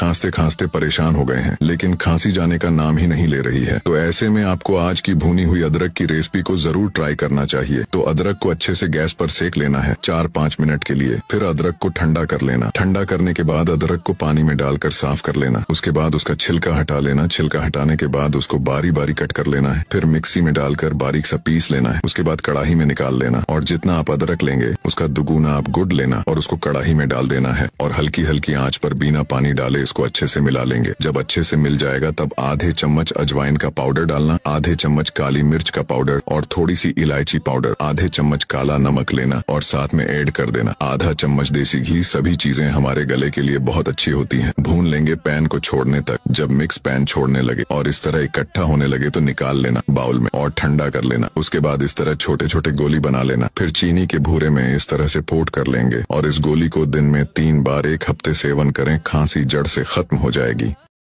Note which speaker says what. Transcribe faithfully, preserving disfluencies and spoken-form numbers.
Speaker 1: खांसते खांसते परेशान हो गए हैं, लेकिन खांसी जाने का नाम ही नहीं ले रही है। तो ऐसे में आपको आज की भुनी हुई अदरक की रेसिपी को जरूर ट्राई करना चाहिए। तो अदरक को अच्छे से गैस पर सेक लेना है चार पाँच मिनट के लिए। फिर अदरक को ठंडा कर लेना। ठंडा करने के बाद अदरक को पानी में डालकर साफ कर लेना। उसके बाद उसका छिलका हटा लेना। छिलका हटाने के बाद उसको बारी बारी कट कर लेना है। फिर मिक्सी में डालकर बारीक सा पीस लेना है। उसके बाद कढ़ाई में निकाल लेना और जितना आप अदरक लेंगे उसका दुगुना आप गुड़ लेना और उसको कढ़ाई में डाल देना है और हल्की हल्की आंच पर बिना पानी डाले इसको अच्छे से मिला लेंगे। जब अच्छे से मिल जाएगा तब आधे चम्मच अजवाइन का पाउडर डालना, आधे चम्मच काली मिर्च का पाउडर और थोड़ी सी इलायची पाउडर, आधे चम्मच काला नमक लेना और साथ में ऐड कर देना आधा चम्मच देसी घी। सभी चीजें हमारे गले के लिए बहुत अच्छी होती हैं। भून लेंगे पैन को छोड़ने तक। जब मिक्स पैन छोड़ने लगे और इस तरह इकट्ठा होने लगे तो निकाल लेना बाउल में और ठंडा कर लेना। उसके बाद इस तरह छोटे छोटे गोली बना लेना। फिर चीनी के भूरे में इस तरह से पोट कर लेंगे और इस गोली को दिन में तीन बार एक हफ्ते सेवन करें, खांसी जड़ से खत्म हो जाएगी।